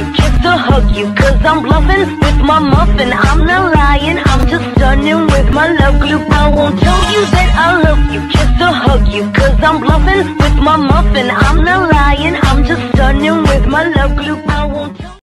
you, kiss or hug you, cause I'm bluffing with my muffin. I'm not lying, I'm just stunning with my love glue. I won't tell you that I love you, kiss or hug you, cause I'm bluffing with my muffin. I'm not lying, I'm just stunning with my love glue. I won't tell